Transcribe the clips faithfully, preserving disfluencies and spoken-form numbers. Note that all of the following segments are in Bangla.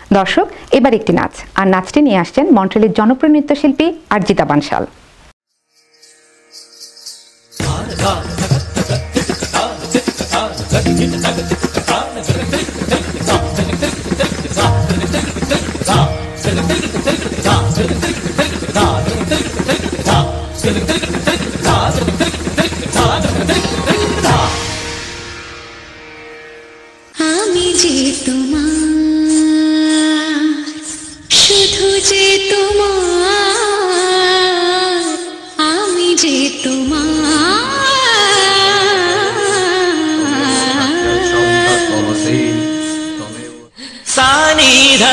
দর্শক, এবার একটি নাচ, আর নাচটি নিয়ে আসছেন মন্ট্রিলের জনপ্রিয় নৃত্যশিল্পী আরজিতা বানশাল। আমি যে তোমার, শুধু যে তোমার, আমি যে তোমার। সানিধা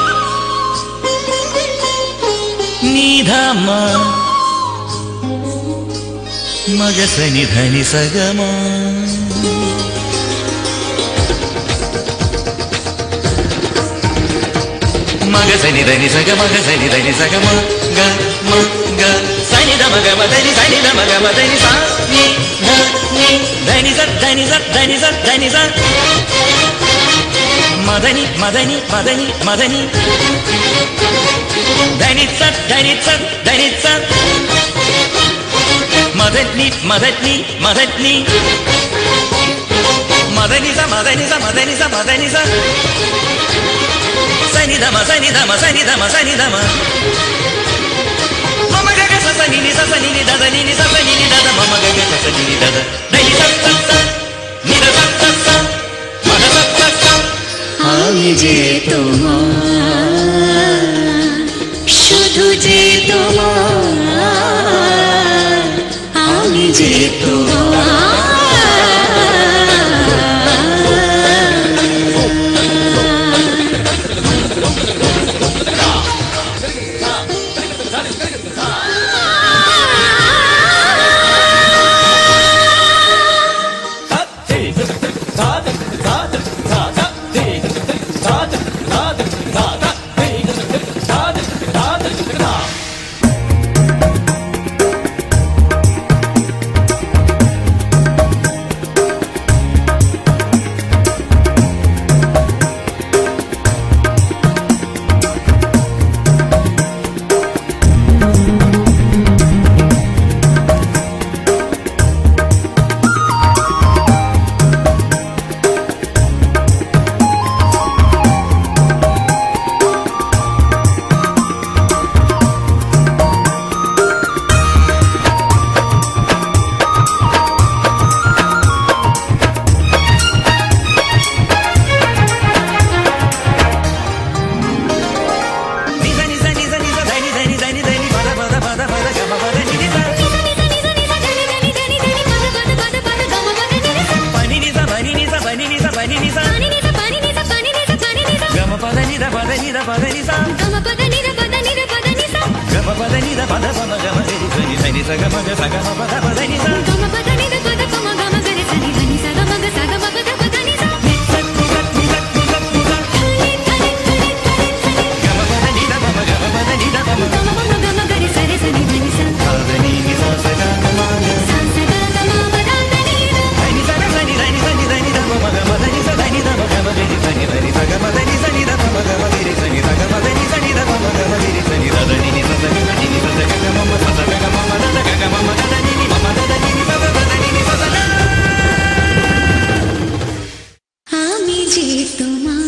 নিধা মা মগ সনি ধনি সগমা मग सनि धनि सग मग सनि धनि सग म ग म ग सनि ध मग म धनि सनि ध मग म धनि सा नि ध नि धनि स धनि स धनि स धनि स मदनि मदनि मदनि मदनि धनि स धनि स धनि स मदनि मदनि मदनि मदनि स मदनि स मदनि स मदनि स सनि धम सनि धम सनि धम सनि धम मम ग ग स सनि नि स सनि नि द द नि नि स सनि नि द द मम ग ग स सनि नि द द नि स स स नि द स स स म द स स स আমি যে তোমার, শুধু যে তোমার, আমি যে তোমার। আমি যে তোমার।